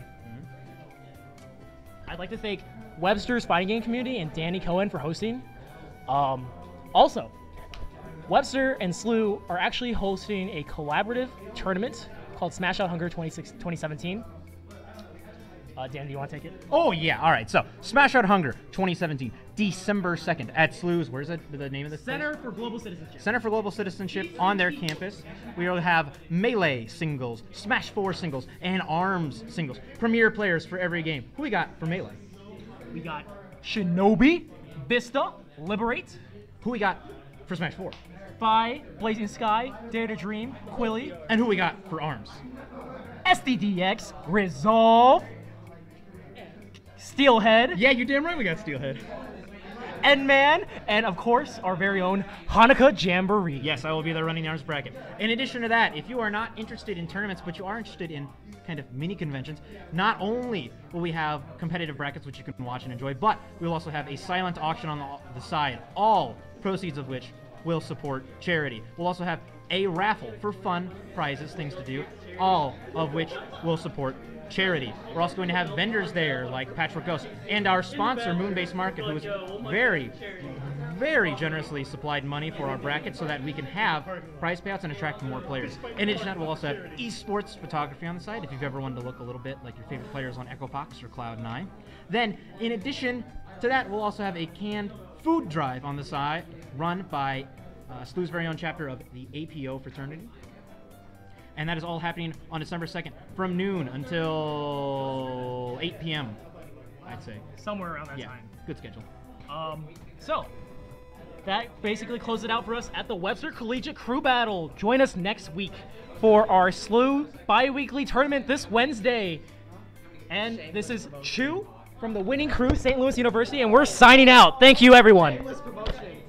[SPEAKER 1] I'd like to thank Webster's fighting game community and Danny Cohen for hosting. Also, Webster and SLU are actually hosting a collaborative tournament called Smash Out Hunger 2017. Dan, do you want to take it?
[SPEAKER 2] Oh, yeah. All right. So, Smash Out Hunger 2017, December 2nd at SLU's. Where's the name of this
[SPEAKER 1] Center
[SPEAKER 2] place?
[SPEAKER 1] for Global Citizenship.
[SPEAKER 2] Center for Global Citizenship on their campus. We will have Melee singles, Smash 4 singles, and ARMS singles. Premier players for every game. Who we got for Melee?
[SPEAKER 1] We got Shinobi, Vista, Liberate.
[SPEAKER 2] Who we got for Smash 4?
[SPEAKER 1] Fi, Blazing Sky, Dare to Dream, Quilly.
[SPEAKER 2] And who we got for ARMS?
[SPEAKER 1] SDDX, Resolve, Steelhead.
[SPEAKER 2] Yeah, you're damn right we got Steelhead.
[SPEAKER 1] Endman, and of course, our very own Hanukkah Jamboree.
[SPEAKER 2] Yes, I will be there running the ARMS bracket. In addition to that, if you are not interested in tournaments, but you are interested in kind of mini conventions, not only will we have competitive brackets which you can watch and enjoy, but we'll also have a silent auction on the side, all proceeds of which will support charity. We'll also have a raffle for fun prizes, things to do, all of which will support charity. We're also going to have vendors there like Patchwork Ghost and our sponsor Moonbase Market, who has very, very generously supplied money for our bracket so that we can have prize payouts and attract more players. In addition to that, we'll also have esports photography on the side if you've ever wanted to look a little bit like your favorite players on Echopox or Cloud9. Then, in addition to that, we'll also have a canned food drive on the side run by SLU's very own chapter of the APO fraternity. And that is all happening on December 2nd from noon until 8 p.m., I'd say.
[SPEAKER 1] Somewhere around that
[SPEAKER 2] Yeah,
[SPEAKER 1] time.
[SPEAKER 2] good schedule.
[SPEAKER 1] So, that basically closed it out for us at the Webster Collegiate Crew Battle. Join us next week for our SLU bi-weekly tournament this Wednesday. And this is Chu from the winning crew, St. Louis University, and we're signing out. Thank you, everyone.
[SPEAKER 4] Shameless promotion.